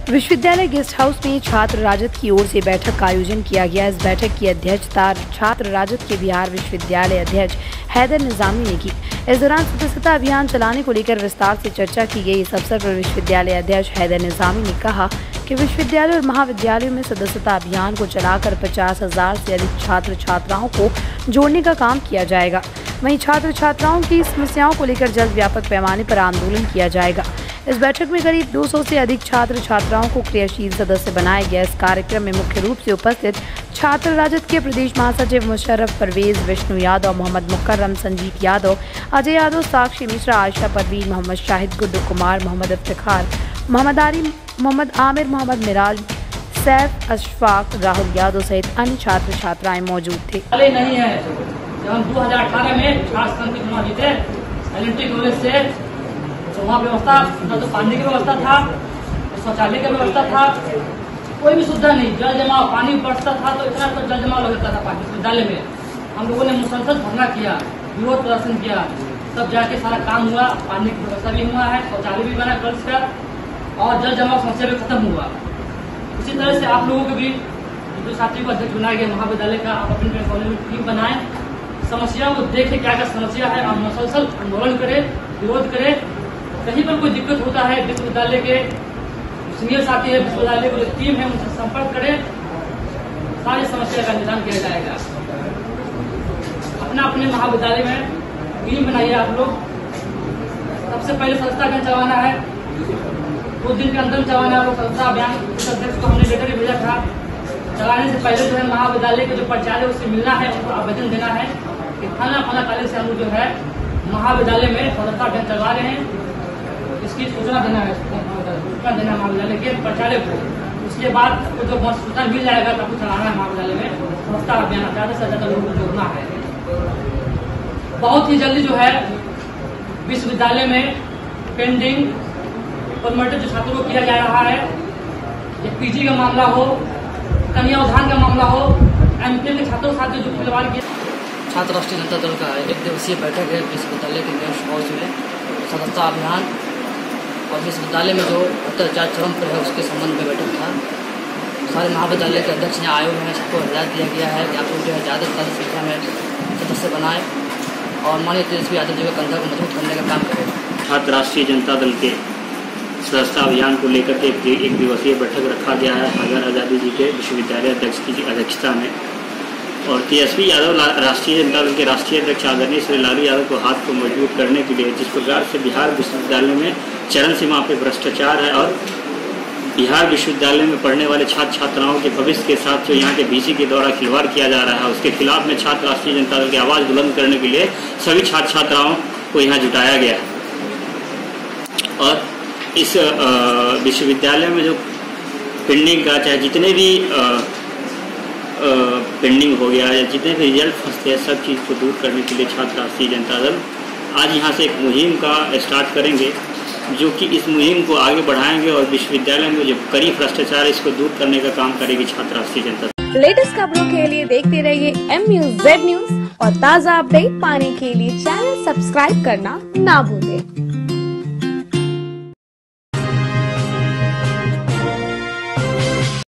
विश्वविद्यालय guest house में छात्र राजद की ओर से बैठक का आयोजन किया गया। इस बैठक की अध्यक्षता छात्र राजद के बिहार विश्वविद्यालय अध्यक्ष हैदर निजामी ने की। इस दौरान सदस्यता अभियान चलाने को लेकर विस्तार से चर्चा की गई। इस अवसर पर विश्वविद्यालय अध्यक्ष हैदर निजामी ने कहा कि विश्वविद्यालय और महाविद्यालयों में सदस्यता अभियान को चलाकर 50,000 से अधिक छात्र छात्राओं को जोड़ने का काम किया जाएगा। वहीं छात्र छात्राओं की समस्याओं को लेकर जल्द व्यापक पैमाने पर आंदोलन किया जाएगा। इस बैठक में करीब 200 से अधिक छात्र छात्राओं को क्रियाशील सदस्य बनाया गया। इस कार्यक्रम में मुख्य रूप से उपस्थित छात्र राजद के प्रदेश महासचिव मुशर्रफ परवेज, विष्णु यादव, मोहम्मद मुकर्रम, संजीत यादव, अजय यादव, साक्षी मिश्रा, आयशा परवीन, मोहम्मद शाहिद, गुड्डू कुमार, मोहम्मद इफ्तिखार, मोहम्मद आरी, मोहम्मद आमिर, मोहम्मद मिराज, सैफ, अशफाक, राहुल यादव सहित अन्य छात्र छात्राएं मौजूद थे। नहीं है जब हम 2018 में छात्र संघ के चुनाव जीते एलिमेंट्री कॉलेज से, तो वहाँ व्यवस्था न तो पानी की व्यवस्था था, शौचालय की व्यवस्था था, कोई भी सुविधा नहीं। जल जमाव, पानी बरसता था तो इतना तो जल जमाव लगता था पानी विद्यालय में। हम लोगों ने मुसलसल धरना किया, विरोध प्रदर्शन किया, तब जाके सारा काम हुआ। पानी की व्यवस्था भी हुआ है, शौचालय भी बना गर्ल्स का, और जल जमाव समस्या भी खत्म हुआ। इसी तरह से आप लोगों के भी जो साथियों को अध्यक्ष बनाया गया महाविद्यालय का, आप अपने कॉलेज में टीम बनाए, समस्याओं को देखें क्या क्या समस्या है, आप मुसलसल आंदोलन करें, विरोध करें। कहीं पर कोई दिक्कत होता है, विश्वविद्यालय के सीनियर साथी है, विश्वविद्यालय की जो टीम है उनसे संपर्क करें, सारी समस्या का निदान किया जाएगा। अपना अपने महाविद्यालय में टीम बनाइए आप लोग। सबसे पहले सदस्यता अभियान चलाना है, 2 दिन के अंदर चलाना है वो सदस्यता अभियान। अध्यक्ष को हमने लेटर भेजा था। चलाने से पहले जो है महाविद्यालय के जो प्राचार्य उससे मिलना है, उनको आवेदन देना है कि फला तारीख से हम लोग जो है महाविद्यालय में सदस्यता अभियान चला रहे हैं। इसकी सूचना देना है, सूचना देना महाविद्यालय के प्राचार्य को। उसके बाद आपको जो सूचना मिल जाएगा तो आपको चलाना है महाविद्यालय में सदस्यता अभियान। ज़्यादा से ज़्यादा लोगों को जोड़ना है। बहुत ही जल्दी जो है विश्वविद्यालय में पेंडिंग परमिटेड जो छात्रों को किया जा रहा है, एक पीजी का मामला हो, कन्यादान का मामला हो, एमफिल के छात्रों के साथ जो खिलवाड़ किया। छात्र राष्ट्रीय जनता दल का 1 दिवसीय बैठक है विश्वविद्यालय के गेस्ट हाउस में। सदस्यता अभियान और विश्वविद्यालय में जो भ्रष्टाचार चरम पर है उसके संबंध में बैठक था। सारे महाविद्यालय के अध्यक्ष यहाँ आए हुए हैं, सबको हिदायत दिया गया है कि आप लोग जो है ज़्यादा से ज़्यादा संख्या में सदस्य बनाएं और माननीय तेजस्वी यादव जी का कंधा को मजबूत करने का काम करें। छात्र राष्ट्रीय जनता दल के सदस्यता अभियान को लेकर के एक दिवसीय बैठक रखा गया है हैदर आज़ादी जी के विश्वविद्यालय अध्यक्ष की अध्यक्षता में। और तेजस्वी यादव राष्ट्रीय जनता दल के राष्ट्रीय अध्यक्ष आदरणीय श्री लालू यादव को हाथ को मजबूत करने के लिए, जिस प्रकार से बिहार विश्वविद्यालय में चरम सीमा पे भ्रष्टाचार है और बिहार विश्वविद्यालय में पढ़ने वाले छात्र छात्राओं के भविष्य के साथ जो यहाँ के बीसी के द्वारा खिलवाड़ किया जा रहा है, उसके खिलाफ में छात्र राष्ट्रीय जनता दल की आवाज़ बुलंद करने के लिए सभी छात्र छात्राओं को यहाँ जुटाया गया है। और इस विश्वविद्यालय में जो पेंडिंग का चाहे जितने भी पेंडिंग हो गया या जितने भी रिजल्ट फंसते हैं, सब चीज़ को दूर करने के लिए छात्र राष्ट्रीय जनता दल आज यहाँ से एक मुहिम का स्टार्ट करेंगे, जो कि इस मुहिम को आगे बढ़ाएंगे और विश्वविद्यालय में जो कड़ी भ्रष्टाचार है इसको दूर करने का काम करेगी छात्र राष्ट्रीय जनता दल। लेटेस्ट खबरों के लिए देखते रहिए MUZ न्यूज और ताज़ा अपडेट पाने के लिए चैनल सब्सक्राइब करना ना भूलें।